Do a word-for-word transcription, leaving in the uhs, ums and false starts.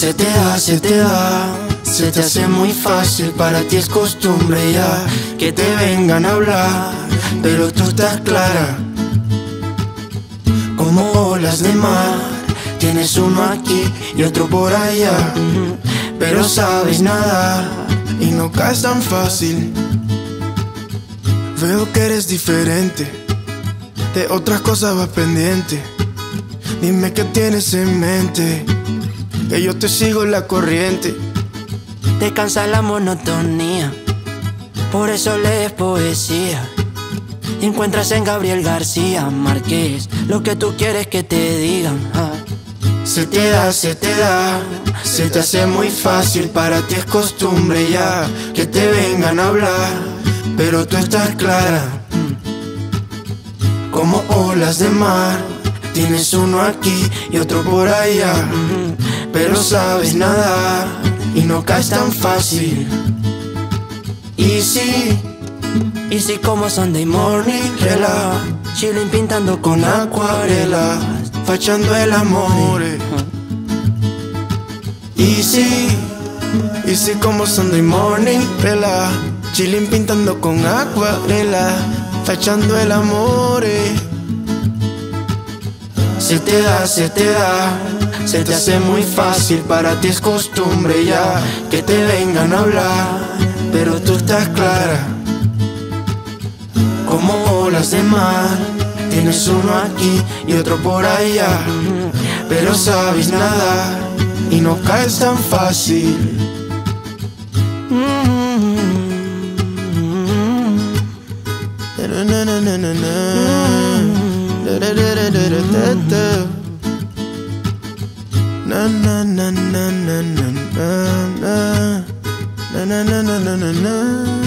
Se te da, se te da, se te hace muy fácil, para ti es costumbre ya que te vengan a hablar, pero tú estás clara como olas de mar. Tienes uno aquí y otro por allá, pero sabes nadar y no caes tan fácil. Veo que eres diferente, de otras cosas vas pendiente. Dime qué tienes en mente, que yo te sigo en la corriente. Te cansa la monotonía, por eso lees poesía. Y encuentras en Gabriel García Márquez lo que tú quieres que te digan. ah. Se te da, se te da, se te hace muy fácil, para ti es costumbre ya que te vengan a hablar, pero tú estás clara como olas de mar. Tienes uno aquí y otro por allá, pero sabes nadar y no caes tan fácil. Y sí, Y si como Sunday morning, relax, chilling pintando con acuarela, fachando el amor. Y sí, y sí como Sunday morning, relax, chilling pintando con acuarela, fachando el amor. Se te da, se te da, se te hace muy fácil, para ti es costumbre ya que te vengan a hablar, pero tú estás clara como olas de mar. Tienes uno aquí y otro por allá, pero sabes nadar y no caes tan fácil. Na na na na na na na na na na na na na